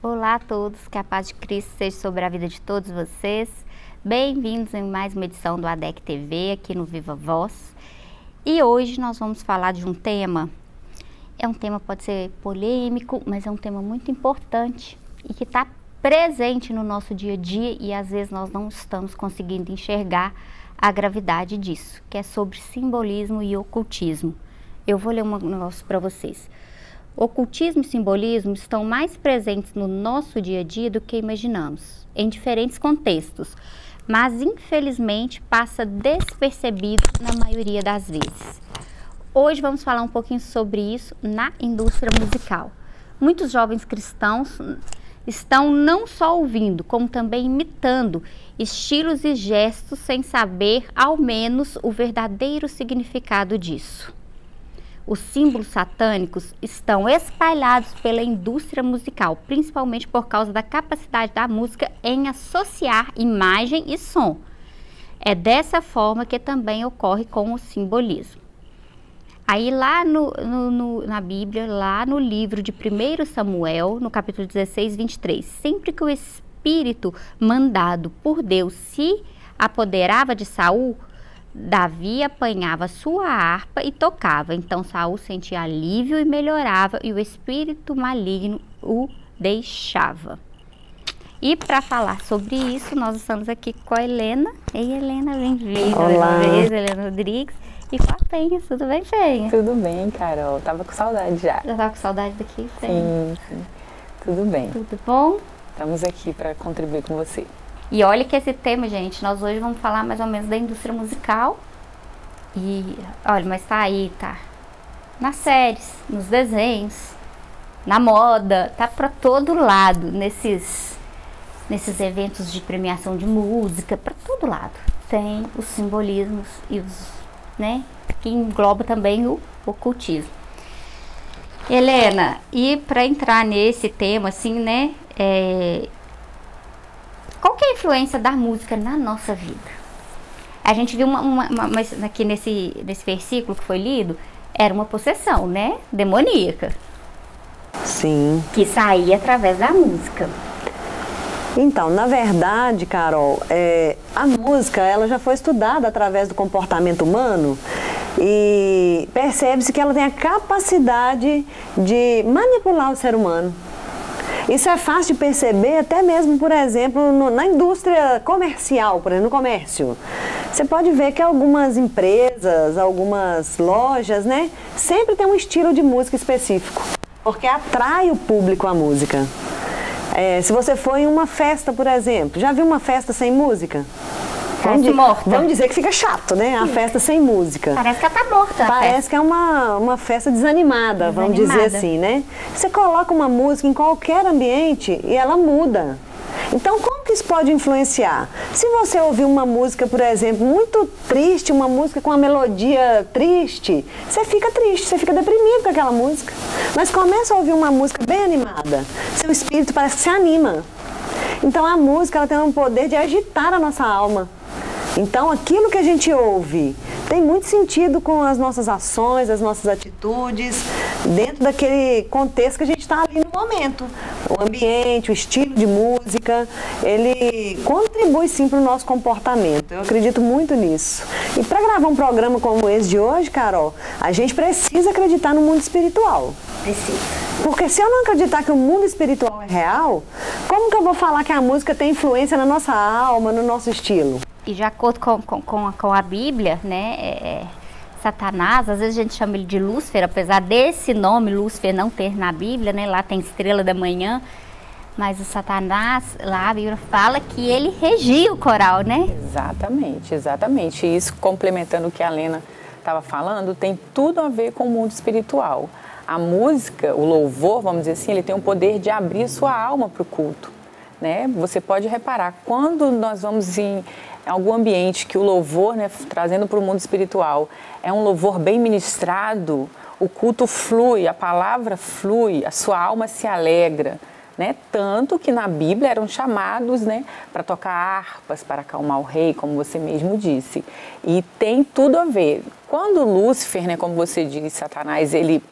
Olá a todos, que a paz de Cristo seja sobre a vida de todos vocês. Bem-vindos em mais uma edição do ADEC TV, aqui no Viva Voz. E hoje nós vamos falar de um tema, pode ser polêmico, mas é um tema muito importante e que está presente no nosso dia a dia e às vezes nós não estamos conseguindo enxergar a gravidade disso, que é sobre simbolismo e ocultismo. Eu vou ler um negócio para vocês. Ocultismo e simbolismo estão mais presentes no nosso dia a dia do que imaginamos, em diferentes contextos, mas infelizmente passa despercebido na maioria das vezes. Hoje vamos falar um pouquinho sobre isso na indústria musical. Muitos jovens cristãos estão não só ouvindo, como também imitando estilos e gestos sem saber ao menos o verdadeiro significado disso. Os símbolos satânicos estão espalhados pela indústria musical, principalmente por causa da capacidade da música em associar imagem e som. É dessa forma que também ocorre com o simbolismo. Aí lá na Bíblia, lá no livro de 1 Samuel, no capítulo 16, 23, sempre que o Espírito mandado por Deus se apoderava de Saul, Davi apanhava sua harpa e tocava, então Saul sentia alívio e melhorava, e o espírito maligno o deixava. E para falar sobre isso, nós estamos aqui com a Helena. Ei, Helena, bem-vinda. Olá. Helena Rodrigues. E com a Penha, tudo bem, Penha? Tudo bem, Carol. Tava com saudade já. Já tava com saudade daqui, Penha? Sim. Tudo bem. Tudo bom? Estamos aqui para contribuir com você. E olha que esse tema, gente, nós hoje vamos falar mais ou menos da indústria musical. E olha, mas tá aí, tá nas séries, nos desenhos, na moda, tá pra todo lado, nesses eventos de premiação de música, pra todo lado. Tem os simbolismos e os, que engloba também o ocultismo. Helena, e pra entrar nesse tema, assim, qual que é a influência da música na nossa vida? A gente viu aqui nesse versículo que foi lido, era uma possessão, demoníaca. Sim. Que saía através da música. Então, na verdade, Carol, a música ela já foi estudada através do comportamento humano e percebe-se que ela tem a capacidade de manipular o ser humano. Isso é fácil de perceber até mesmo, por exemplo, na indústria comercial, por exemplo, no comércio. Você pode ver que algumas empresas, algumas lojas, sempre tem um estilo de música específico, porque atrai o público à música. Se você for em uma festa, por exemplo, já viu uma festa sem música? Vamos dizer que fica chato, A festa sem música. Parece que ela tá morta. Parece que é uma festa desanimada, vamos dizer assim, Você coloca uma música em qualquer ambiente e ela muda. Então, como que isso pode influenciar? Se você ouvir uma música, por exemplo, muito triste, uma música com uma melodia triste, você fica triste, você fica deprimido com aquela música. Mas começa a ouvir uma música bem animada, seu espírito parece que se anima. Então, a música ela tem um poder de agitar a nossa alma. Então, aquilo que a gente ouve tem muito sentido com as nossas ações, as nossas atitudes, dentro daquele contexto que a gente está ali no momento. O ambiente, o estilo de música, ele contribui sim para o nosso comportamento. Eu acredito muito nisso. E para gravar um programa como esse de hoje, Carol, a gente precisa acreditar no mundo espiritual. Precisa. Porque se eu não acreditar que o mundo espiritual é real, como que eu vou falar que a música tem influência na nossa alma, no nosso estilo? E de acordo com a Bíblia, Satanás, às vezes a gente chama ele de Lúcifer, apesar desse nome Lúcifer não ter na Bíblia, lá tem estrela da manhã, mas o Satanás, lá a Bíblia fala que ele regia o coral, Exatamente, exatamente. E isso, complementando o que a Helena estava falando, tem tudo a ver com o mundo espiritual. A música, o louvor, vamos dizer assim, ele tem o poder de abrir sua alma para o culto, Você pode reparar, quando nós vamos em algum ambiente que o louvor, trazendo para o mundo espiritual, é um louvor bem ministrado, o culto flui, a palavra flui, a sua alma se alegra, Tanto que na Bíblia eram chamados, para tocar harpas, para acalmar o rei, como você mesmo disse. E tem tudo a ver. Quando Lúcifer, como você disse, Satanás, ele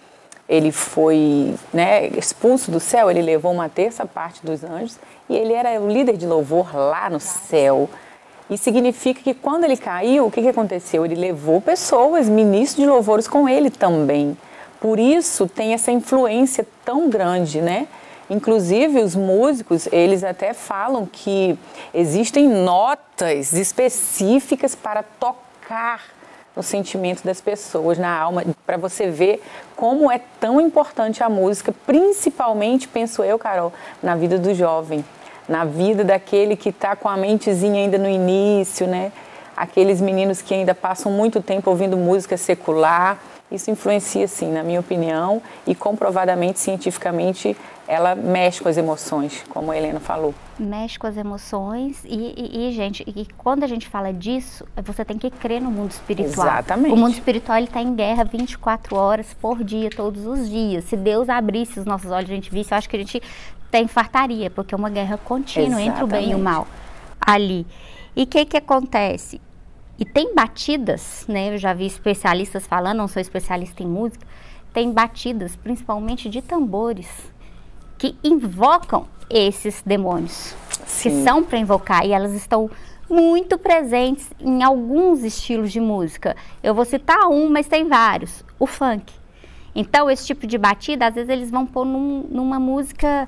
ele foi, né, expulso do céu, ele levou uma terça parte dos anjos e ele era o líder de louvor lá no céu. E significa que quando ele caiu, o que aconteceu? Ele levou pessoas, ministros de louvores com ele também. Por isso tem essa influência tão grande, né? Inclusive os músicos, eles até falam que existem notas específicas para tocar no sentimento das pessoas, na alma, para você ver como é tão importante a música, principalmente, penso eu, Carol, na vida do jovem, na vida daquele que está com a mentezinha ainda no início, né? Aqueles meninos que ainda passam muito tempo ouvindo música secular. Isso influencia, sim, na minha opinião, e comprovadamente, cientificamente, ela mexe com as emoções, como a Helena falou. Mexe com as emoções gente, quando a gente fala disso, você tem que crer no mundo espiritual. Exatamente. O mundo espiritual está em guerra 24 horas por dia, todos os dias. Se Deus abrisse os nossos olhos, a gente visse, eu acho que a gente até infartaria, porque é uma guerra contínua entre o bem e o mal ali. E o que acontece? E tem batidas, né? Eu já vi especialistas falando, não sou especialista em música, tem batidas, principalmente de tambores, que invocam esses demônios, sim, que são para invocar, e elas estão muito presentes em alguns estilos de música. Eu vou citar um, mas tem vários. O funk. Então, esse tipo de batida, às vezes eles vão pôr numa música,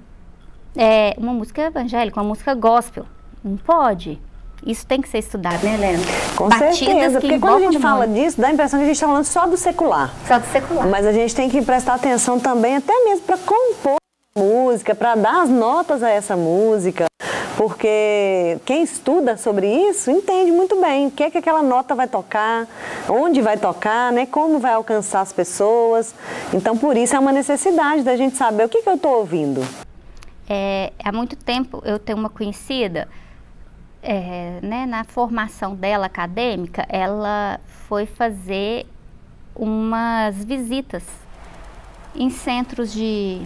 uma música evangélica, uma música gospel. Não pode. Isso tem que ser estudado, né, Helena? Com certeza, porque quando a gente fala disso, dá a impressão que a gente está falando só do secular. Só do secular. Mas a gente tem que prestar atenção também, até mesmo para compor música, para dar as notas a essa música, porque quem estuda sobre isso entende muito bem o que é que aquela nota vai tocar, onde vai tocar, né, como vai alcançar as pessoas. Então, por isso é uma necessidade da gente saber o que eu estou ouvindo. Há muito tempo eu tenho uma conhecida, né, na formação dela acadêmica, ela foi fazer umas visitas em centros de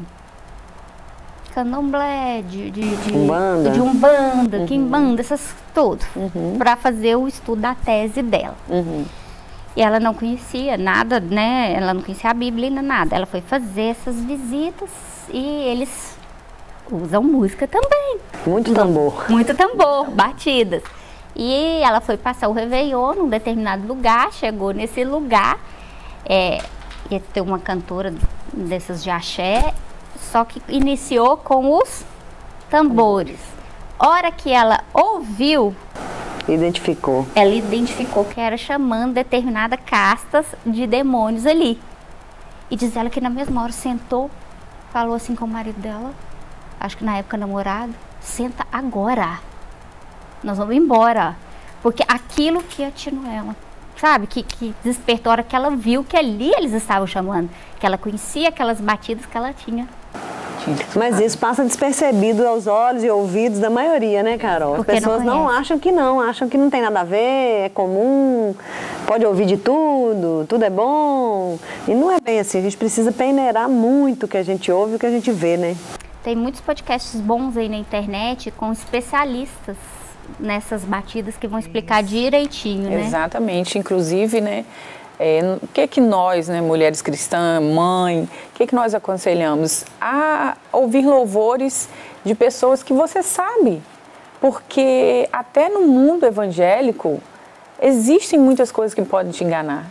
candomblé, de umbanda, quimbanda, essas todos, para fazer o estudo da tese dela. E ela não conhecia nada, né? Ela não conhecia a Bíblia nem nada. Ela foi fazer essas visitas e eles usam música também. Muito tambor. Muito tambor, batidas. E ela foi passar o Réveillon num determinado lugar, chegou nesse lugar, ia ter uma cantora dessas de axé, só que iniciou com os tambores. Hora que ela ouviu, ela identificou que era chamando determinada castas de demônios ali. E diz ela que na mesma hora sentou, falou assim com o marido dela, acho que na época namorado, senta agora, nós vamos embora, porque aquilo que atinou ela, sabe, que despertou a hora que ela viu que ali eles estavam chamando, que ela conhecia aquelas batidas que ela tinha. Mas isso passa despercebido aos olhos e ouvidos da maioria, né, Carol? As pessoas não acham que não tem nada a ver, é comum, pode ouvir de tudo, tudo é bom. E não é bem assim, a gente precisa peneirar muito o que a gente ouve e o que a gente vê, né? Tem muitos podcasts bons aí na internet com especialistas nessas batidas que vão explicar direitinho, né? Exatamente, inclusive, né? O que nós, né, mulheres cristãs, mãe, o que nós aconselhamos? A ouvir louvores de pessoas que você sabe, porque até no mundo evangélico existem muitas coisas que podem te enganar.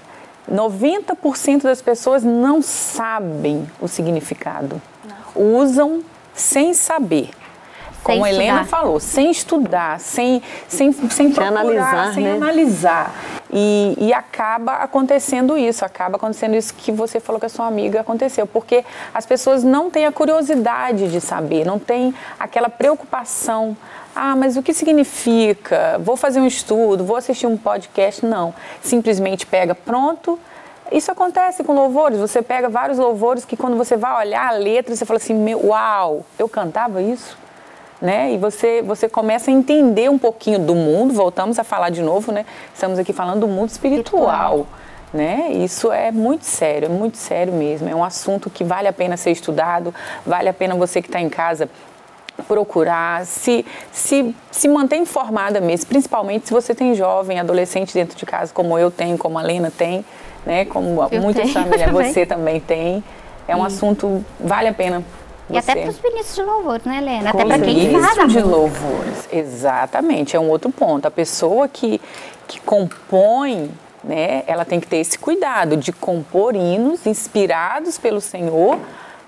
90% das pessoas não sabem o significado, usam sem saber. Como a Helena falou, sem estudar, sem procurar, analisar, sem analisar. E acaba acontecendo isso que você falou que a sua amiga aconteceu, porque as pessoas não têm a curiosidade de saber, não têm aquela preocupação. Ah, mas o que significa? Vou fazer um estudo, vou assistir um podcast? Não, simplesmente pega, pronto. Isso acontece com louvores, você pega vários louvores que quando você vai olhar a letra, você fala assim, uau, eu cantava isso? Né? E você começa a entender um pouquinho do mundo, voltamos a falar de novo, né? Estamos aqui falando do mundo espiritual, né? Isso é muito sério mesmo, é um assunto que vale a pena ser estudado, vale a pena você que está em casa procurar, se manter informada mesmo, principalmente se você tem jovem, adolescente dentro de casa, como eu tenho, como a Lena tem, né? Como muitas famílias, você também tem. é um assunto, vale a pena. E até para os ministros de louvor, né, Helena? Até Com para quem faz ministro de louvores, exatamente, é um outro ponto. A pessoa que compõe, né, ela tem que ter esse cuidado de compor hinos inspirados pelo Senhor,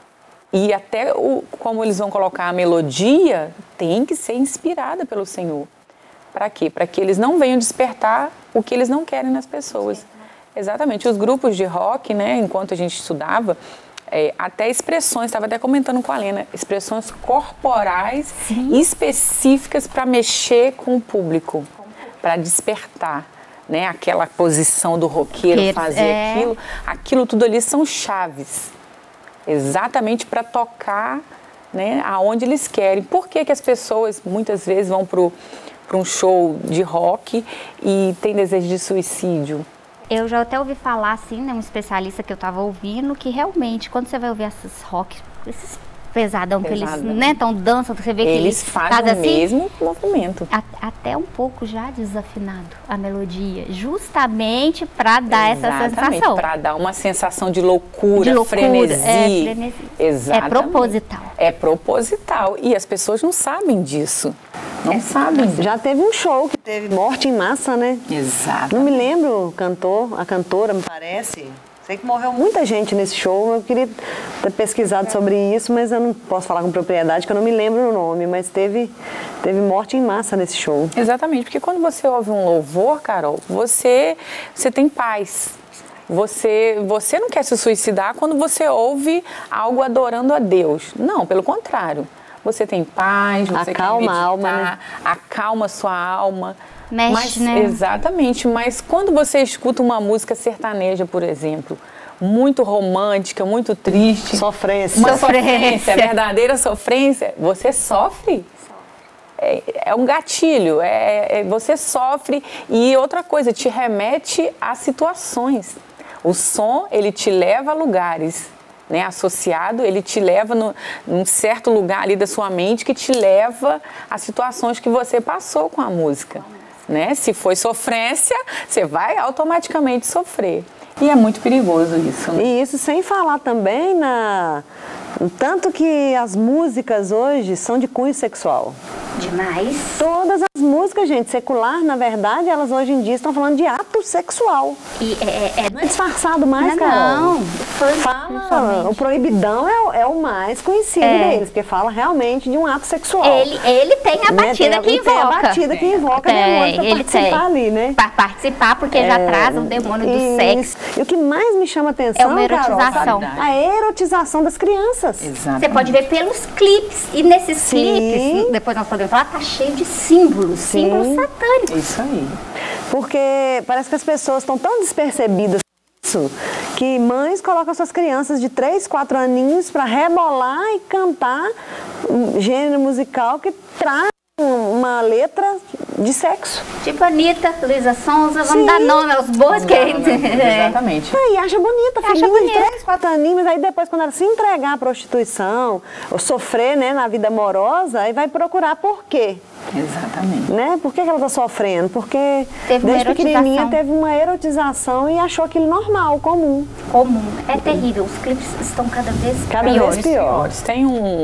e até como eles vão colocar a melodia, tem que ser inspirada pelo Senhor. Para quê? Para que eles não venham despertar o que eles não querem nas pessoas. Exatamente. Os grupos de rock, né, enquanto a gente estudava, até expressões, estava até comentando com a Lena, expressões corporais específicas para mexer com o público, para despertar, né, aquela posição do roqueiro, fazer aquilo tudo ali são chaves, exatamente para tocar, né, aonde eles querem. Por que que as pessoas muitas vezes vão para um show de rock e tem desejo de suicídio? Eu já até ouvi falar, assim, né, um especialista que eu tava ouvindo, que realmente, quando você vai ouvir esses rock, esses pesadão que eles, né, tão dançam, você vê que eles fazem o mesmo movimento. Até um pouco já desafinado a melodia, justamente para dar essa sensação. Para dar uma sensação de loucura, frenesi. Exatamente. É proposital. É proposital. E as pessoas não sabem disso. Não sabem. Já teve um show que teve morte em massa, né? Exato. Não me lembro a cantora, me parece. Sei que morreu muita gente nesse show. Eu queria ter pesquisado sobre isso, mas eu não posso falar com propriedade, que eu não me lembro o nome. Mas teve morte em massa nesse show. Exatamente, porque quando você ouve um louvor, Carol, você tem paz. Você não quer se suicidar quando você ouve algo adorando a Deus. Não, pelo contrário. Você tem paz, você acalma quer meditar, a alma, né? Acalma a sua alma. Mexe, né? Exatamente, mas quando você escuta uma música sertaneja, por exemplo, muito romântica, muito triste. Sofrência. Uma sofrência, verdadeira sofrência, você sofre. É um gatilho, você sofre. E outra coisa, te remete a situações. O som, ele te leva a lugares, né, associado, ele te leva num certo lugar ali da sua mente que te leva a situações que você passou com a música, né? Se foi sofrência, você vai automaticamente sofrer. E é muito perigoso isso, né? E isso sem falar também tanto que as músicas hoje são de cunho sexual. Demais. Todas as músicas, gente, secular, na verdade, elas hoje em dia estão falando de ato sexual. E não é disfarçado mais, Carol. Não. Fala, o proibidão é o mais conhecido deles, porque fala realmente de um ato sexual. Ele tem a batida que invoca. Tem a batida que invoca demônio para participar ali, né? Para participar, porque já traz o demônio do sexo. E o que mais me chama atenção, é uma erotização. Carol, a erotização das crianças. Exatamente. Você pode ver pelos clipes. E nesses clipes, depois nós podemos falar, tá cheio de símbolos satânicos. Isso aí. Porque parece que as pessoas estão tão despercebidas isso, que mães colocam suas crianças de 3, 4 aninhos para rebolar e cantar um gênero musical que traz uma letra de sexo. Tipo Anitta, Luísa Sonza, vamos dar nome aos bois que Exatamente. E acha bonita, filhinha de 3, 4 aninhos, mas aí depois quando ela se entregar à prostituição, ou sofrer, né, na vida amorosa, aí vai procurar por quê? Exatamente. Né? Por que ela está sofrendo? Porque desde pequenininha teve uma erotização e achou aquilo normal, comum. É terrível, os clipes estão cada vez piores. Tem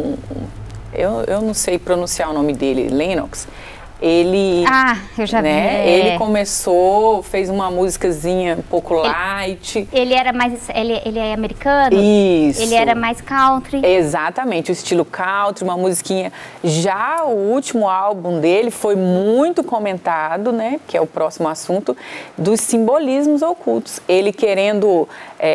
eu não sei pronunciar o nome dele, Lennox. Ele, eu já vi. Ele começou, fez uma musicazinha um pouco light. Ele era mais, ele é americano? Isso. Ele era mais country? Exatamente, o estilo country, uma musiquinha. Já o último álbum dele foi muito comentado, né? Que é o próximo assunto, dos simbolismos ocultos. Ele querendo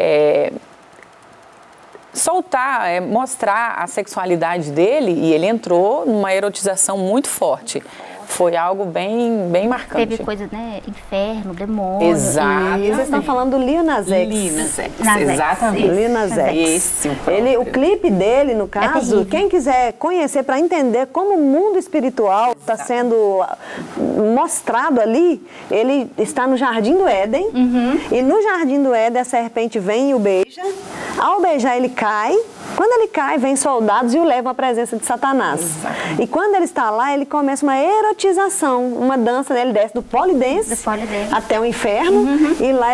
soltar, mostrar a sexualidade dele, e ele entrou numa erotização muito forte. Foi algo bem marcante. Teve coisa, né? Inferno, demônio. Exato. E vocês estão falando do Lil Nas X. Lil Nas X, exatamente. Lil Nas X. O clipe dele, no caso, quem quiser conhecer para entender como o mundo espiritual está sendo mostrado ali, ele está no Jardim do Éden. E no Jardim do Éden a serpente vem e o beija. Ao beijar ele cai. Quando ele cai, vem soldados e o levam à presença de Satanás. Exatamente. E quando ele está lá, ele começa uma erotização, uma dança, né? Ele desce do polidense até o inferno, e lá ele começa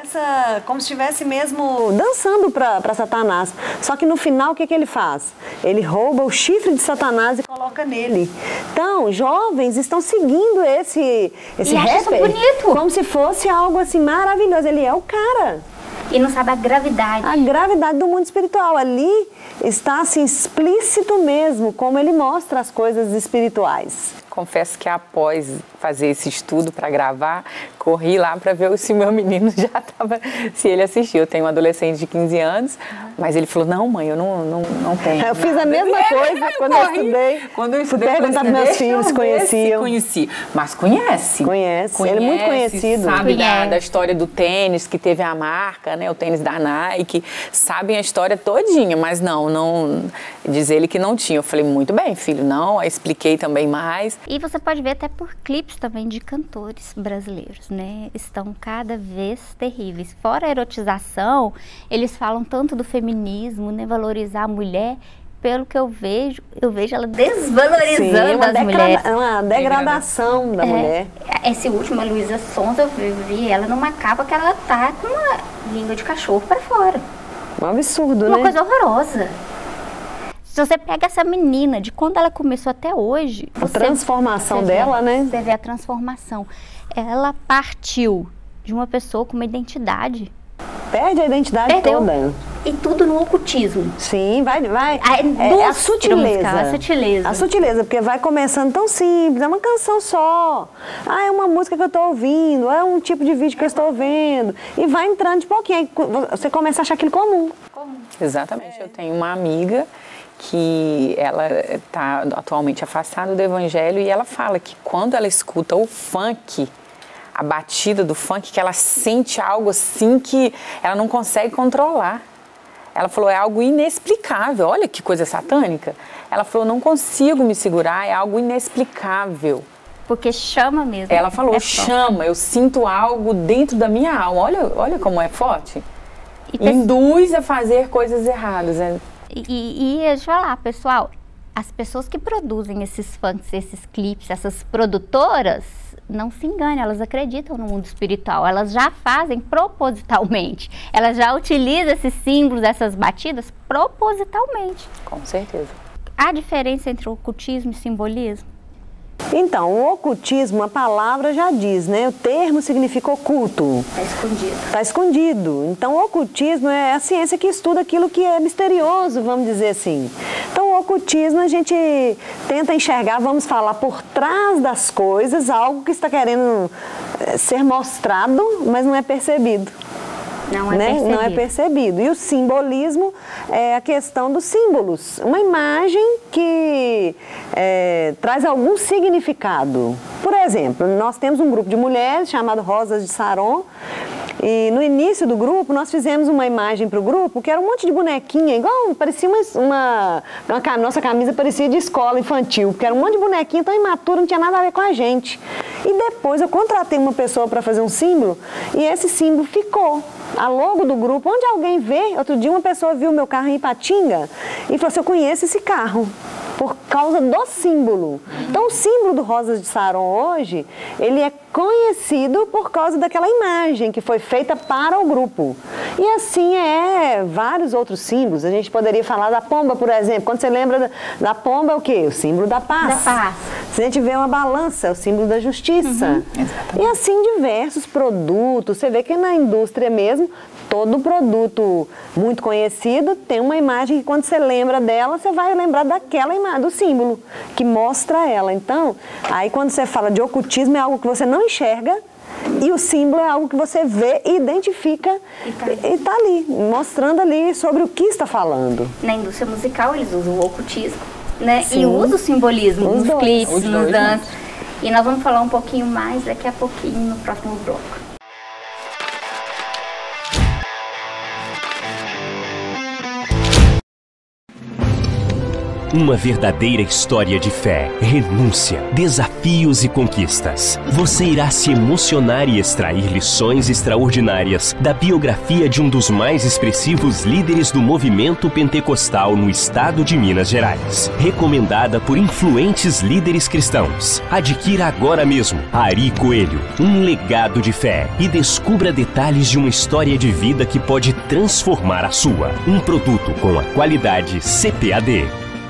como se estivesse mesmo dançando para Satanás. Só que no final, o que ele faz? Ele rouba o chifre de Satanás e coloca nele. Então, jovens estão seguindo esse rapper bonito, como se fosse algo assim maravilhoso. Ele é o cara. E não sabe a gravidade. A gravidade do mundo espiritual. Ali está assim explícito mesmo, como ele mostra as coisas espirituais. Confesso que após fazer esse estudo para gravar, corri lá para ver se o meu menino já estava, se ele assistiu. Eu tenho um adolescente de 15 anos, mas ele falou, não mãe, eu não tenho. Eu fiz a mesma coisa quando eu estudei. Quando eu estudei, perguntar para meus filhos se conheciam. Conheci, mas conhece. Conhece, ele é muito conhecido. Sabe da história do tênis, que teve a marca, né, o tênis da Nike, sabem a história todinha, mas não, diz ele que não tinha. Eu falei, muito bem, filho, não, aí expliquei também mais. E você pode ver até por clipes também de cantores brasileiros, né? Estão cada vez terríveis. Fora a erotização, eles falam tanto do feminismo, né? Valorizar a mulher. Pelo que eu vejo ela desvalorizando as mulheres. É uma degradação da mulher. Esse último, a Luísa Sonza, eu vi ela numa capa que ela tá com uma língua de cachorro para fora. Um absurdo, uma né? Uma coisa horrorosa. Se você pega essa menina, de quando ela começou até hoje... A transformação dela, né? Você vê a transformação. Ela partiu de uma pessoa com uma identidade. Perde a identidade toda. E tudo no ocultismo. Sim, vai. A sutileza. A sutileza. A sutileza, porque vai começando tão simples, é uma canção só. É uma música que eu estou ouvindo, é um tipo de vídeo que eu estou vendo. E vai entrando de pouquinho, aí você começa a achar aquilo comum. Exatamente. Eu tenho uma amiga que ela está atualmente afastada do evangelho e ela fala que quando ela escuta o funk, a batida do funk, que ela sente algo assim que ela não consegue controlar. Ela falou, é algo inexplicável. Olha que coisa satânica. Ela falou, não consigo me segurar, é algo inexplicável. Porque chama mesmo. Ela falou, chama, eu sinto algo dentro da minha alma. Olha como é forte. Induz a fazer coisas erradas, né? E deixa eu falar, pessoal, as pessoas que produzem esses funks, esses clipes, essas produtoras, não se enganem, elas acreditam no mundo espiritual, elas já fazem propositalmente, elas já utilizam esses símbolos, essas batidas propositalmente. Com certeza. Há diferença entre o ocultismo e simbolismo? Então, o ocultismo, a palavra já diz, né? O termo significa oculto. Está escondido. Está escondido. Então, o ocultismo é a ciência que estuda aquilo que é misterioso, vamos dizer assim. Então, o ocultismo a gente tenta enxergar, vamos falar, por trás das coisas, algo que está querendo ser mostrado, mas não é percebido. Não é percebido. Não é percebido. E o simbolismo é a questão dos símbolos. Uma imagem que traz algum significado. Por exemplo, nós temos um grupo de mulheres chamado Rosas de Saron. E no início do grupo, nós fizemos uma imagem para o grupo que era um monte de bonequinha, igual, parecia nossa camisa parecia de escola infantil, porque era um monte de bonequinha tão imatura, não tinha nada a ver com a gente. E depois eu contratei uma pessoa para fazer um símbolo e esse símbolo ficou. A logo do grupo, onde alguém vê, outro dia uma pessoa viu meu carro em Ipatinga e falou assim, eu conheço esse carro. Por causa do símbolo. Então, o símbolo do Rosas de Saron hoje, ele é conhecido por causa daquela imagem que foi feita para o grupo. E assim vários outros símbolos. A gente poderia falar da pomba, por exemplo. Quando você lembra da pomba, é o quê? O símbolo da paz. Da paz. Se a gente vê uma balança, é o símbolo da justiça. E assim diversos produtos. Você vê que na indústria mesmo, todo produto muito conhecido tem uma imagem que quando você lembra dela, você vai lembrar daquela imagem, do símbolo, que mostra ela. Então, aí quando você fala de ocultismo, é algo que você não enxerga e o símbolo é algo que você vê e identifica e tá ali, mostrando ali sobre o que está falando. Na indústria musical, eles usam o ocultismo, né? Sim. E usam o simbolismo nos clipes, nos danças. Né? E nós vamos falar um pouquinho mais daqui a pouquinho no próximo bloco. Uma verdadeira história de fé, renúncia, desafios e conquistas. Você irá se emocionar e extrair lições extraordinárias da biografia de um dos mais expressivos líderes do movimento pentecostal no estado de Minas Gerais. Recomendada por influentes líderes cristãos. Adquira agora mesmo Ari Coelho, um legado de fé, e descubra detalhes de uma história de vida que pode transformar a sua. Um produto com a qualidade CPAD.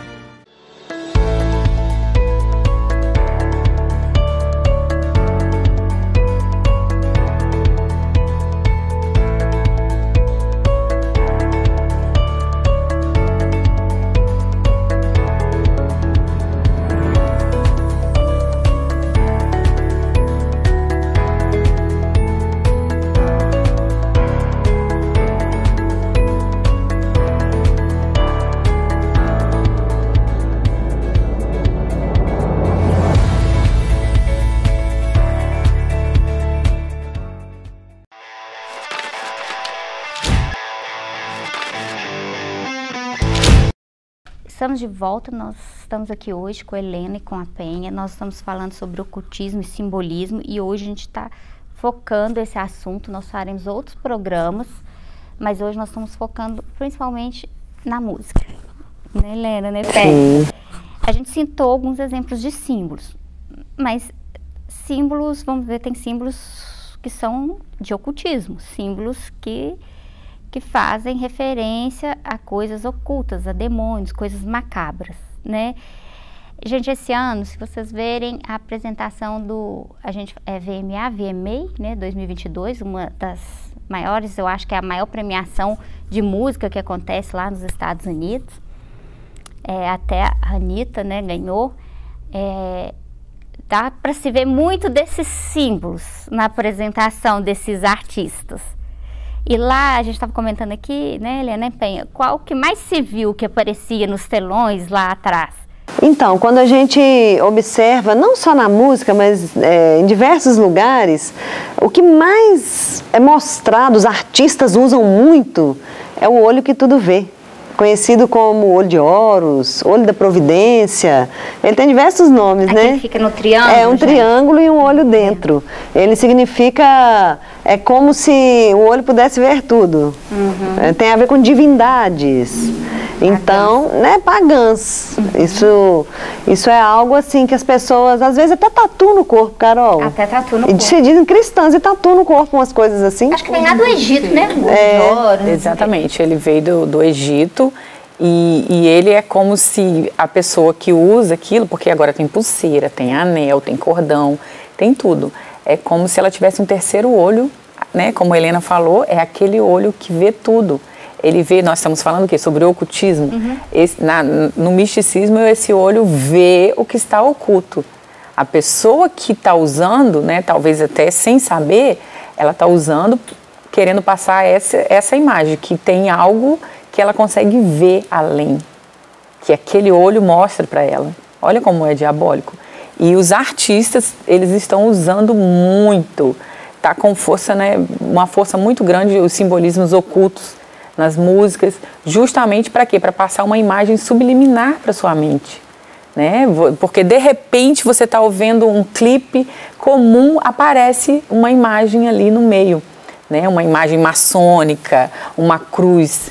Estamos de volta, nós estamos aqui hoje com a Helena e com a Penha. Nós estamos falando sobre ocultismo e simbolismo e hoje a gente está focando esse assunto. Nós faremos outros programas, mas hoje nós estamos focando principalmente na música. Né, Helena, né, Penha? A gente citou alguns exemplos de símbolos, mas símbolos, vamos ver, tem símbolos que são de ocultismo, símbolos que fazem referência a coisas ocultas, a demônios, coisas macabras, né? Gente, esse ano, se vocês verem a apresentação do VMA, né, 2022, uma das maiores, eu acho que é a maior premiação de música que acontece lá nos Estados Unidos, até a Anitta, né, ganhou, dá para se ver muito desses símbolos na apresentação desses artistas. E lá, a gente estava comentando aqui, né, Helena Penha, qual que mais se viu que aparecia nos telões lá atrás? Então, quando a gente observa, não só na música, mas em diversos lugares, o que mais é mostrado, os artistas usam muito, é o olho que tudo vê. Conhecido como olho de Horus, olho da providência, ele tem diversos nomes, aquele né? Que fica no triângulo. É um triângulo e um olho dentro. Ele significa, é como se o olho pudesse ver tudo. Tem a ver com divindades. Então, né, pagãs. Isso é algo assim que as pessoas, às vezes até tatuam no corpo, Carol. Até tatu no corpo. E se dizem cristãs e tatuam no corpo umas coisas assim. Acho que vem lá do Egito, né? Exatamente, ele veio do Egito e ele é como se a pessoa que usa aquilo, porque agora tem pulseira, tem anel, tem cordão, tem tudo. É como se ela tivesse um terceiro olho, né? Como a Helena falou, é aquele olho que vê tudo. Ele vê, nós estamos falando o quê? Sobre o ocultismo. No misticismo, esse olho vê o que está oculto. A pessoa que está usando, né, talvez até sem saber, ela está usando, querendo passar essa imagem, que tem algo que ela consegue ver além, que aquele olho mostra para ela. Olha como é diabólico. E os artistas, eles estão usando muito, tá com força, né, uma força muito grande, os simbolismos ocultos nas músicas, justamente para quê? Para passar uma imagem subliminar para sua mente, né? Porque de repente você está ouvindo um clipe comum, aparece uma imagem ali no meio, né? Uma imagem maçônica, uma cruz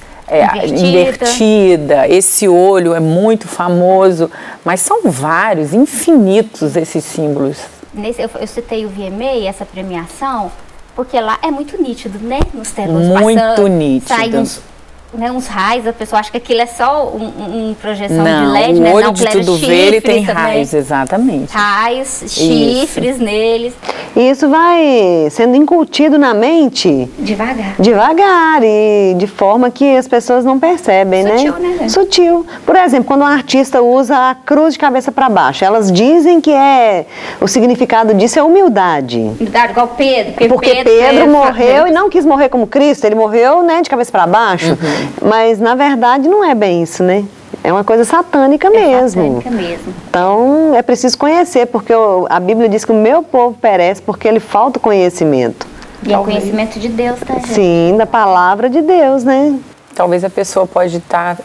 invertida. Esse olho é muito famoso, mas são vários, infinitos esses símbolos. Eu citei o VMA, essa premiação, porque lá é muito nítido, né? Nos telões muito nítido. Saem uns raios, a pessoa acha que aquilo é só uma projeção de LED, né? O olho de tudo vê, ele tem raios, exatamente. Raios, chifres neles. E isso vai sendo incutido na mente devagar e de forma que as pessoas não percebem, sutil, né? Sutil. Por exemplo, quando um artista usa a cruz de cabeça para baixo, elas dizem que o significado disso é humildade. Humildade, igual Pedro. Porque Pedro morreu e não quis morrer como Cristo, ele morreu, né, de cabeça para baixo. Mas na verdade não é bem isso, né? É uma coisa satânica mesmo. Então é preciso conhecer, porque a Bíblia diz que o meu povo perece porque ele falta conhecimento. E é o conhecimento de Deus, tá, gente? Sim, da palavra de Deus, né? Talvez a pessoa pode estar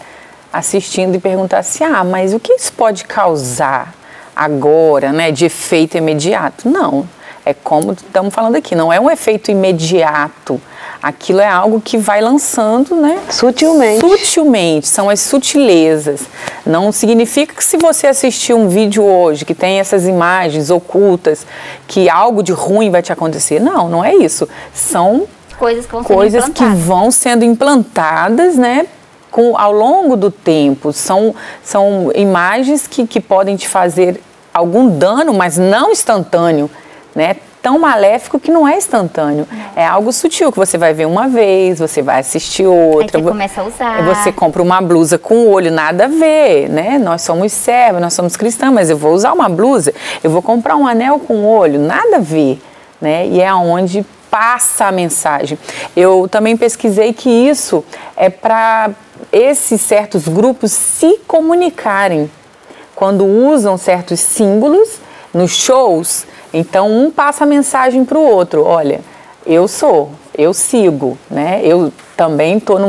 assistindo e perguntar assim, mas o que isso pode causar agora, né, de efeito imediato? Não, é como estamos falando aqui, não é um efeito imediato. Aquilo é algo que vai lançando, né? Sutilmente. Sutilmente, são as sutilezas. Não significa que se você assistir um vídeo hoje que tem essas imagens ocultas, que algo de ruim vai te acontecer. Não, não é isso. São coisas que vão sendo implantadas, né? Ao longo do tempo. São imagens que podem te fazer algum dano, mas não instantâneo, né? Tão maléfico que não é instantâneo. É algo sutil que você vai ver uma vez, você vai assistir outra. Aí você começa a usar. Você compra uma blusa com o olho, nada a ver, né? Nós somos servos, nós somos cristãos, mas eu vou usar uma blusa, eu vou comprar um anel com o olho, nada a ver, né? E é onde passa a mensagem. Eu também pesquisei que isso é para esses certos grupos se comunicarem. Quando usam certos símbolos nos shows, então um passa a mensagem para o outro, olha, eu sigo, né? Eu também estou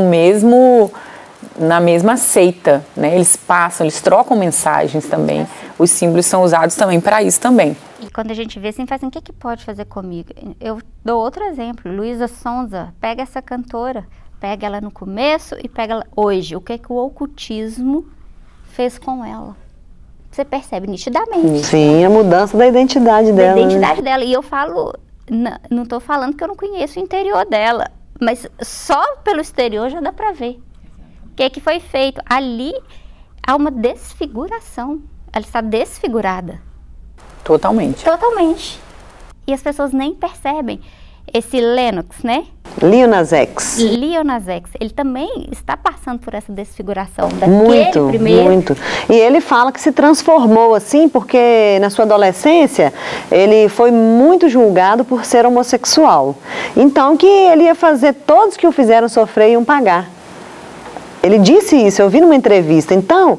na mesma seita, né? Eles trocam mensagens também. Os símbolos são usados também para isso também. E quando a gente vê assim, faz assim, o que pode fazer comigo? Eu dou outro exemplo, Luísa Sonza, pega essa cantora, pega ela no começo e pega ela hoje. O que o ocultismo fez com ela? Você percebe nitidamente. Sim, a mudança da identidade dela. Da identidade dela. E eu falo, não estou falando que eu não conheço o interior dela, mas só pelo exterior já dá para ver. O que foi feito? Ali há uma desfiguração. Ela está desfigurada. Totalmente. Totalmente. E as pessoas nem percebem. Esse Lennox, né? Lil Nas X. Ele também está passando por essa desfiguração daquele primeiro. Muito. E ele fala que se transformou assim porque na sua adolescência ele foi muito julgado por ser homossexual. Então que ele ia fazer, todos que o fizeram sofrer iam pagar. Ele disse isso, eu vi numa entrevista. Então,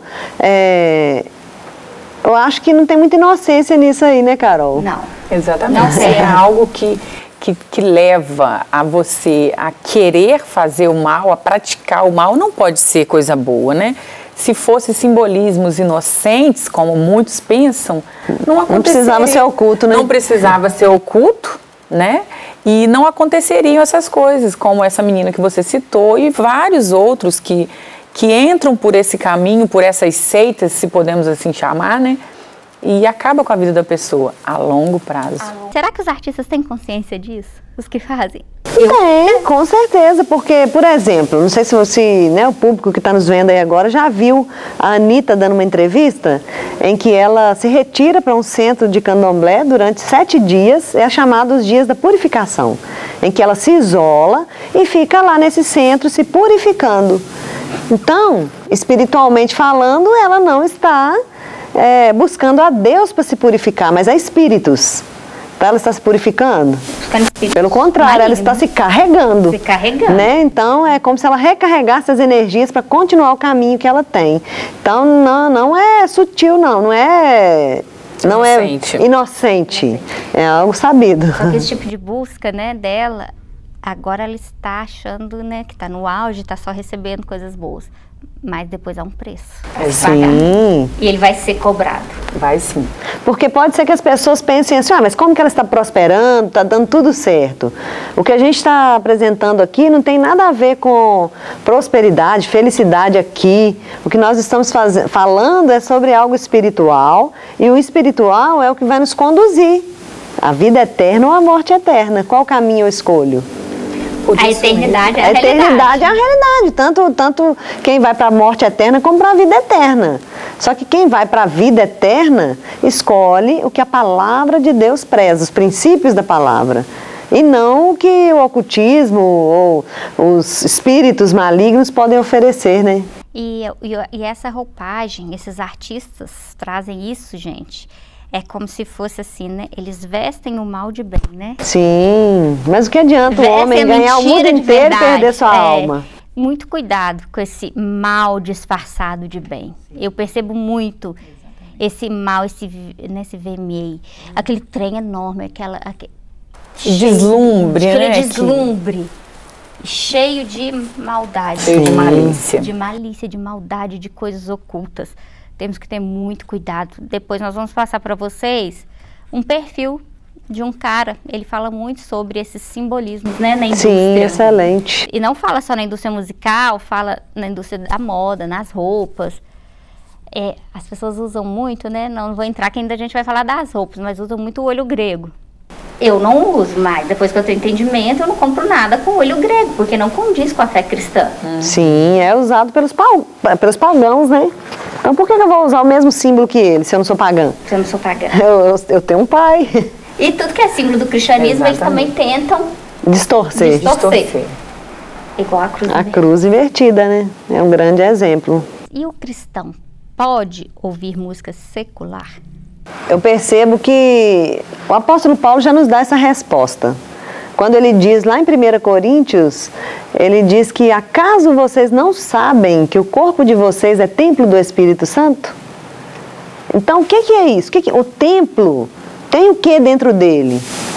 eu acho que não tem muita inocência nisso aí, né, Carol? Não. Exatamente. Não, é algo que leva a você a querer fazer o mal, a praticar o mal, não pode ser coisa boa, né? Se fosse simbolismos inocentes, como muitos pensam, não aconteceria. Não precisava ser oculto, né? Não precisava ser oculto, né? E não aconteceriam essas coisas, como essa menina que você citou e vários outros que entram por esse caminho, por essas seitas, se podemos assim chamar, né? E acaba com a vida da pessoa a longo prazo. Será que os artistas têm consciência disso? Os que fazem? Tem, com certeza, porque, por exemplo, não sei se você, né, o público que está nos vendo aí agora já viu a Anitta dando uma entrevista em que ela se retira para um centro de candomblé durante 7 dias, é chamado os dias da purificação, em que ela se isola e fica lá nesse centro se purificando. Então, espiritualmente falando, ela não está buscando a Deus para se purificar, mas a espíritos. Ela está se purificando? Pelo contrário, ela está se carregando. Né? Então, é como se ela recarregasse as energias para continuar o caminho que ela tem. Então, não é sutil, não é inocente. É algo sabido. Só que esse tipo de busca, né, dela, agora ela está achando, né, que está no auge, está só recebendo coisas boas. Mas depois há um preço. Sim. E ele vai ser cobrado. Vai sim. Porque pode ser que as pessoas pensem assim, mas como que ela está prosperando, está dando tudo certo? O que a gente está apresentando aqui não tem nada a ver com prosperidade, felicidade aqui. O que nós estamos falando é sobre algo espiritual, e o espiritual é o que vai nos conduzir. A vida eterna ou a morte eterna. Qual caminho eu escolho? A eternidade é a realidade. A eternidade é a realidade, tanto quem vai para a morte eterna como para a vida eterna. Só que quem vai para a vida eterna escolhe o que a palavra de Deus preza, os princípios da palavra. E não o que o ocultismo ou os espíritos malignos podem oferecer, né? E essa roupagem, esses artistas trazem isso, gente. É como se fosse assim, né? Eles vestem o mal de bem, né? Sim, mas o que adianta o homem ganhar o mundo inteiro e perder sua alma? Muito cuidado com esse mal disfarçado de bem. Eu percebo muito esse mal, esse vermelho, aquele trem enorme, aquele deslumbre, né? Deslumbre. cheio de maldade. Cheio de malícia. De malícia, de maldade, de coisas ocultas. Temos que ter muito cuidado. Depois nós vamos passar para vocês um perfil de um cara. Ele fala muito sobre esses simbolismos, né, na indústria. Sim, excelente. E não fala só na indústria musical, fala na indústria da moda, nas roupas. As pessoas usam muito, né? Não vou entrar que ainda a gente vai falar das roupas, mas usam muito o olho grego. Eu não uso mais. Depois que eu tenho entendimento, eu não compro nada com olho grego, porque não condiz com a fé cristã. Sim, é usado pelos pagãos, né? Então por que eu vou usar o mesmo símbolo que ele, se eu não sou pagã? Se eu não sou pagã. Eu tenho um pai. E tudo que é símbolo do cristianismo, eles também tentam Distorcer. Igual a cruz A invertida. cruz invertida, né? É um grande exemplo. E o cristão pode ouvir música secular? Eu percebo que o apóstolo Paulo já nos dá essa resposta. Quando ele diz lá em 1 Coríntios, ele diz que acaso vocês não sabem que o corpo de vocês é templo do Espírito Santo? Então o que é isso? O templo tem o que dentro dele?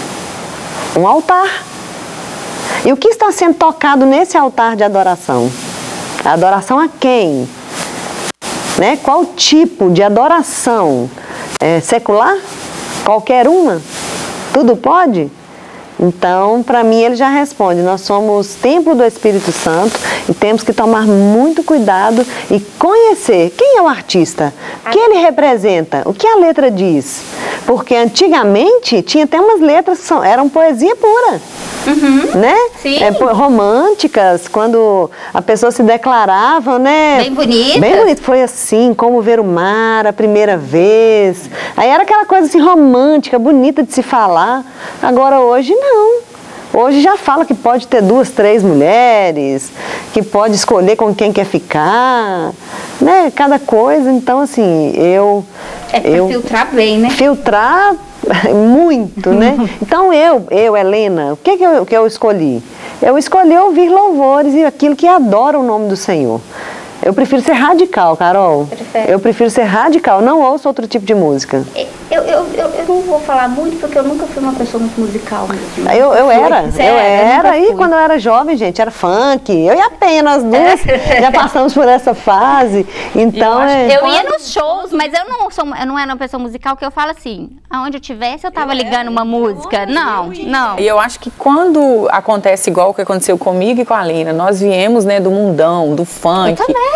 Um altar. E o que está sendo tocado nesse altar de adoração? A adoração a quem? Né? Qual tipo de adoração? Secular? Qualquer uma? Tudo pode? Então, para mim, ele já responde, nós somos templo do Espírito Santo e temos que tomar muito cuidado e conhecer quem é o artista, o que ele representa, o que a letra diz. Porque antigamente tinha até umas letras que eram poesia pura. Né? Sim. Românticas, quando a pessoa se declarava, né? Bem bonita. Bem bonito. Foi assim, como ver o mar a primeira vez. Aí era aquela coisa assim romântica, bonita de se falar. Agora hoje não. Hoje já fala que pode ter 2, 3 mulheres, que pode escolher com quem quer ficar, né? Cada coisa. Então, assim, pra filtrar bem, né? Filtrar muito, né? Então Helena, o que eu escolhi? Eu escolhi ouvir louvores e aquilo que adora o nome do Senhor. Eu prefiro ser radical, Carol. Eu prefiro ser radical, não ouço outro tipo de música. Eu não vou falar muito porque eu nunca fui uma pessoa muito musical mesmo. Eu era, e quando eu era jovem, gente, era funk. Eu e a Penha, nós duas já passamos por essa fase. Então, eu ia nos shows, mas eu não era uma pessoa musical que eu falo assim, aonde eu tivesse eu tava ligando uma música. Não. E eu acho que quando acontece igual o que aconteceu comigo e com a Lina, nós viemos, né, do mundão, do funk. Eu também.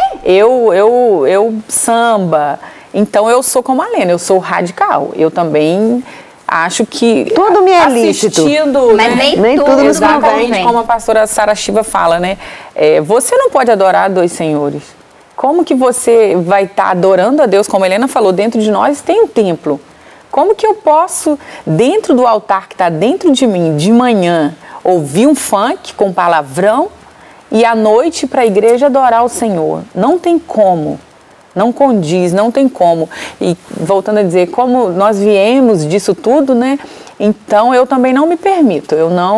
Eu samba. Então eu sou como a Lena, eu sou radical. Eu também acho que tudo me é lícito. Mas né? nem tudo nos convém. Como a pastora Sara Shiva fala, né? Você não pode adorar 2 senhores. Como que você vai estar adorando a Deus, como a Helena falou, dentro de nós tem um templo. Como que eu posso, dentro do altar que está dentro de mim, de manhã, ouvir um funk com palavrão e à noite para a igreja adorar o Senhor? Não tem como. Não condiz, não tem como. E voltando a dizer, como nós viemos disso tudo, né? Então eu também não me permito.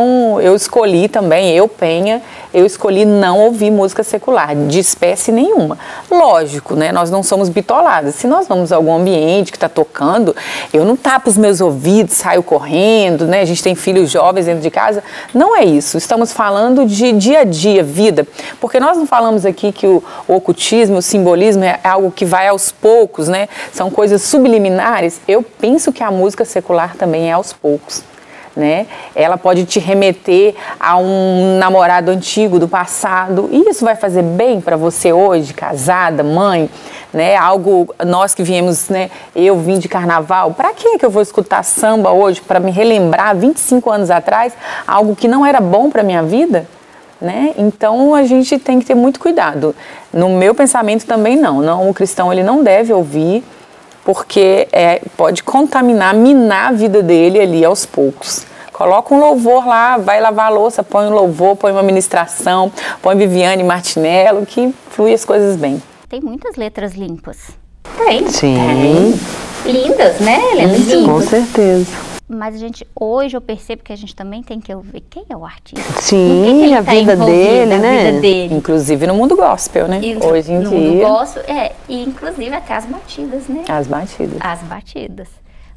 Eu escolhi também, Penha, eu escolhi não ouvir música secular, de espécie nenhuma. Lógico, né? Nós não somos bitoladas. Se nós vamos a algum ambiente que está tocando, eu não tapo os meus ouvidos, saio correndo, né? A gente tem filhos jovens dentro de casa. Não é isso. Estamos falando de dia a dia, vida. Porque nós não falamos aqui que o ocultismo, o simbolismo é algo que vai aos poucos, né? São coisas subliminares. Eu penso que a música secular também é aos poucos. Né? Ela pode te remeter a um namorado antigo do passado e isso vai fazer bem para você hoje, casada, mãe, né? Algo, nós que viemos, né? Eu vim de carnaval, para que eu vou escutar samba hoje para me relembrar 25 anos atrás, algo que não era bom para minha vida? Né? Então a gente tem que ter muito cuidado. No meu pensamento também não, o cristão ele não deve ouvir, porque pode contaminar, minar a vida dele ali aos poucos. Coloca um louvor lá, vai lavar a louça, põe um louvor, põe uma ministração, põe Viviane Martinello, que flui as coisas bem. Tem muitas letras limpas. Tem. Sim. Tem. Lindas, né? Lindas. Com certeza. Mas hoje eu percebo que a gente também tem que ouvir quem é o artista. Sim, a vida dele, né? A vida dele. Inclusive no mundo gospel, né? Hoje em dia. No mundo gospel, e inclusive até as batidas, né? As batidas. As batidas.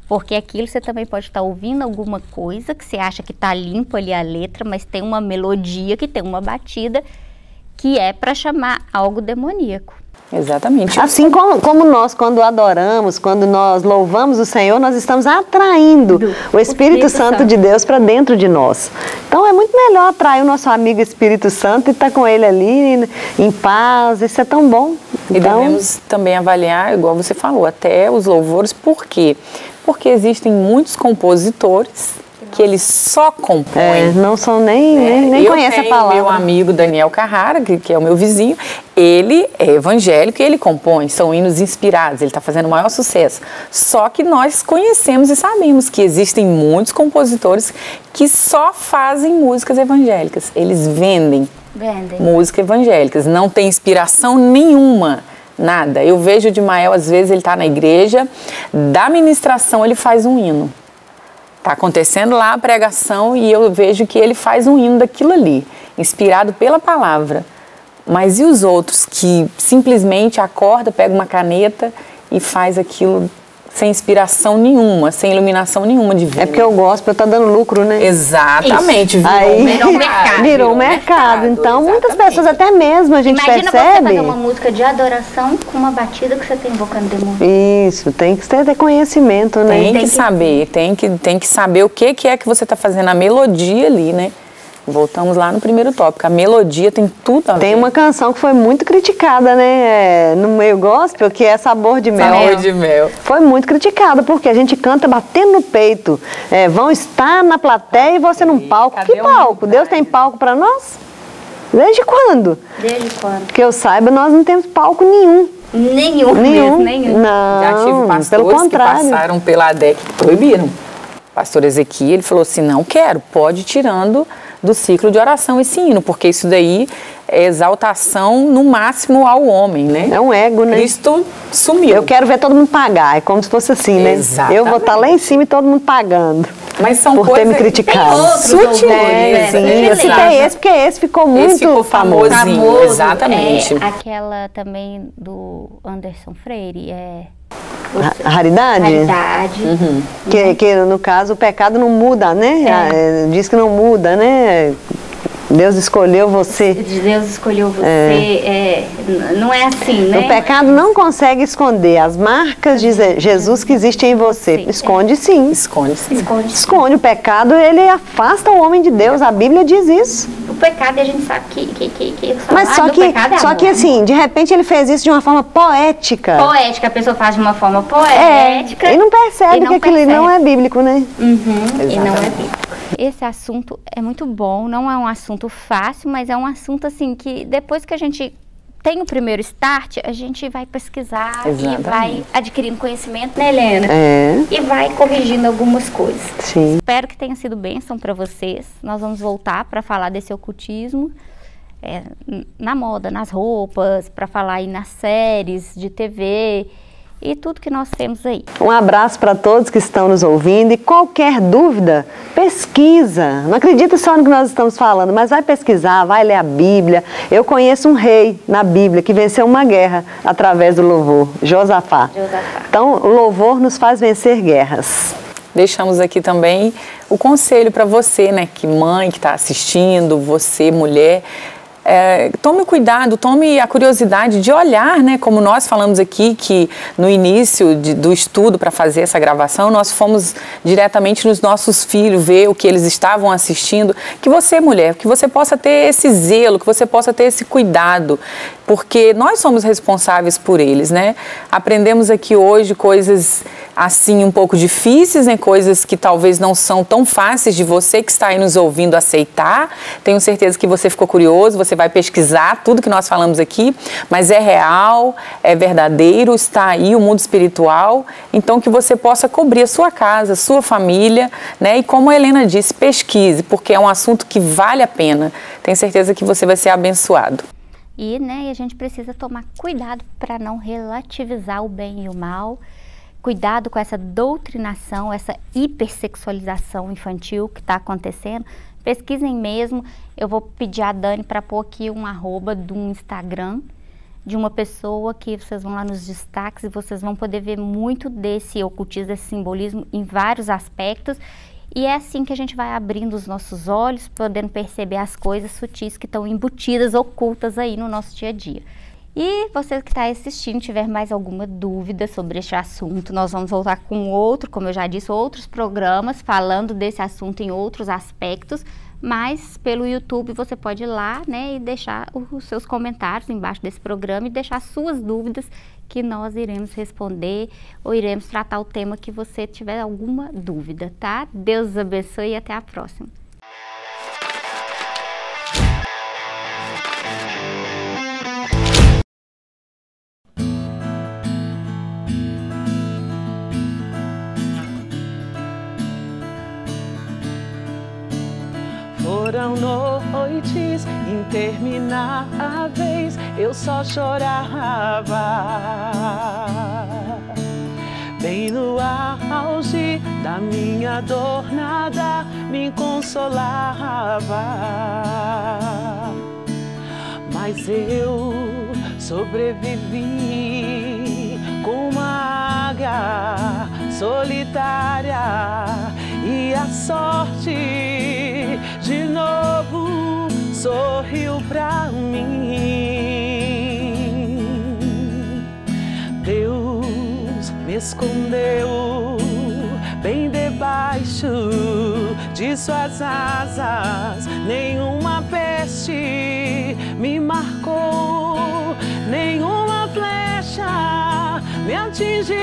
Porque aquilo você também pode estar ouvindo alguma coisa que você acha que está limpo ali a letra, mas tem uma melodia, que tem uma batida, que é para chamar algo demoníaco. Exatamente. Assim como nós, quando adoramos, quando nós louvamos o Senhor, nós estamos atraindo o Espírito Santo de Deus para dentro de nós. Então é muito melhor atrair o nosso amigo Espírito Santo e estar com ele ali em paz. Isso é tão bom. E devemos também avaliar, igual você falou, até os louvores. Por quê? Porque existem muitos compositores que eles só compõem. Não são nem conhecem a palavra. Meu amigo Daniel Carrara, que é o meu vizinho, ele é evangélico e ele compõe, são hinos inspirados, ele está fazendo o maior sucesso. Só que nós conhecemos e sabemos que existem muitos compositores que só fazem músicas evangélicas. Eles vendem músicas evangélicas, não tem inspiração nenhuma. Nada. Eu vejo o Dimael, às vezes ele está na igreja, da ministração ele faz um hino. Está acontecendo lá a pregação e eu vejo que ele faz um hino daquilo ali, inspirado pela palavra. Mas e os outros que simplesmente acorda, pega uma caneta e faz aquilo sem inspiração nenhuma, sem iluminação nenhuma de vida? É porque o gospel está dando lucro, né? Exatamente. Virou um mercado. Então, muitas pessoas, até mesmo a gente percebe... Imagina você fazer uma música de adoração com uma batida que você está invocando demônio. Isso, tem que ter conhecimento, né? Tem que saber, tem que saber o que é que você está fazendo, a melodia ali, né? Voltamos lá no primeiro tópico, a melodia tem tudo a ver. Tem uma canção que foi muito criticada, né, no meio gospel, que é Sabor de Mel. Sabor de Mel. Foi muito criticada, porque a gente canta batendo no peito. Vão estar na plateia e você num palco. Que palco? Deus tem palco para nós? Desde quando? Desde quando? Que eu saiba, nós não temos palco nenhum. Nenhum. Não, já tive pastores pelo contrário. que passaram pela ADEC e proibiram. O pastor Ezequiel, ele falou assim, não quero, pode ir tirando do ciclo de oração esse hino, porque isso daí é exaltação no máximo ao homem, né? É um ego, né? Cristo sumiu. Eu quero ver todo mundo pagar, é como se fosse assim, né? Exatamente. Eu vou estar lá em cima e todo mundo pagando. Mas são por coisas ter me criticado. sutis, Eu citei esse, porque esse ficou muito esse ficou famosinho. Exatamente. Aquela também do Anderson Freire, a raridade? Raridade. Uhum. Que no caso o pecado não muda, né? Diz que não muda, né? Deus escolheu você. Deus escolheu você. Não é assim, né? O pecado não consegue esconder as marcas de Jesus que existem em você. Esconde sim. Esconde sim. Esconde. O pecado, ele afasta o homem de Deus. A Bíblia diz isso. O pecado, a gente sabe que mas só que assim, de repente ele fez isso de uma forma poética. Poética, a pessoa faz de uma forma poética. E não percebe que aquilo não é bíblico, né? E não é bíblico. Esse assunto é muito bom, não é um assunto fácil, mas é um assunto assim que depois que a gente tem o primeiro start, a gente vai pesquisar e vai adquirindo conhecimento, né, Helena? E vai corrigindo algumas coisas. Sim. Espero que tenha sido bênção para vocês. Nós vamos voltar para falar desse ocultismo na moda, nas roupas, para falar aí nas séries de TV e tudo que nós temos aí. Um abraço para todos que estão nos ouvindo e qualquer dúvida, pesquisa. Não acredita só no que nós estamos falando, mas vai pesquisar, vai ler a Bíblia. Eu conheço um rei na Bíblia que venceu uma guerra através do louvor, Josafá. Então, o louvor nos faz vencer guerras. Deixamos aqui também o conselho para você, né, que mãe que está assistindo, você mulher, tome cuidado, tome a curiosidade de olhar, né, como nós falamos aqui, que no início do estudo para fazer essa gravação, nós fomos diretamente nos nossos filhos, ver o que eles estavam assistindo, que você, mulher, que você possa ter esse zelo, que você possa ter esse cuidado, porque nós somos responsáveis por eles, né? Aprendemos aqui hoje coisas assim um pouco difíceis, né? Coisas que talvez não são tão fáceis de você que está aí nos ouvindo aceitar. Tenho certeza que você ficou curioso, você vai pesquisar tudo que nós falamos aqui, mas é real, é verdadeiro, está aí o mundo espiritual, então que você possa cobrir a sua casa, a sua família, né? E como a Helena disse, pesquise, porque é um assunto que vale a pena. Tenho certeza que você vai ser abençoado. E, a gente precisa tomar cuidado para não relativizar o bem e o mal. Cuidado com essa doutrinação, essa hipersexualização infantil que está acontecendo. Pesquisem mesmo. Eu vou pedir a Dani para pôr aqui um @ de um Instagram de uma pessoa que vocês vão lá nos destaques e vocês vão poder ver muito desse ocultismo, desse simbolismo em vários aspectos. E é assim que a gente vai abrindo os nossos olhos, podendo perceber as coisas sutis que estão embutidas, ocultas aí no nosso dia a dia. E você que está assistindo, tiver mais alguma dúvida sobre este assunto, nós vamos voltar com outro, como eu já disse, outros programas falando desse assunto em outros aspectos, mas pelo YouTube você pode ir lá, né, e deixar os seus comentários embaixo desse programa e deixar suas dúvidas que nós iremos responder ou iremos tratar o tema que você tiver alguma dúvida, tá? Deus abençoe e até a próxima. Foram noites intermináveis, eu só chorava. Bem no auge da minha dor, nada me consolava. Mas eu sobrevivi com uma águia solitária e a sorte de novo sorriu pra mim. Deus me escondeu bem debaixo de suas asas. Nenhuma peste me marcou, nenhuma flecha me atingiu.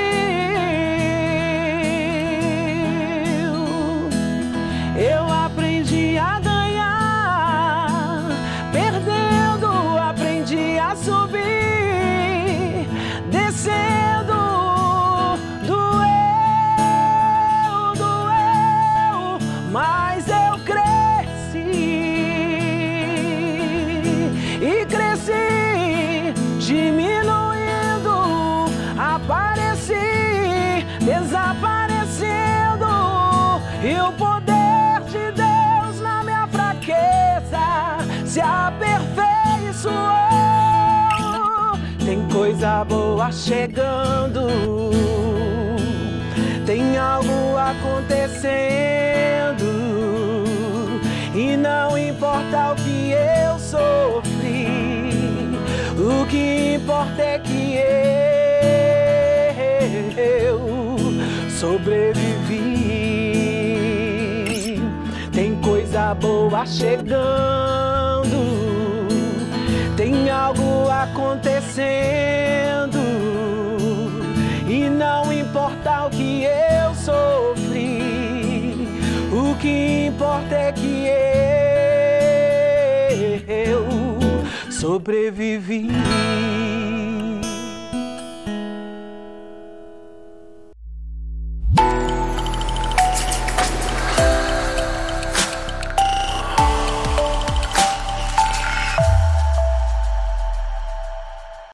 Eu aprendi a ganhar, perdendo, aprendi a subir, descendo, doeu, mas eu cresci e cresci, diminuindo, apareci, desaparecendo, e o poder se aperfeiçoou. Tem coisa boa chegando, tem algo acontecendo, e não importa o que eu sofri, o que importa é que eu sobrevivi. Tem coisa boa chegando, tem algo acontecendo, e não importa o que eu sofri, o que importa é que eu sobrevivi.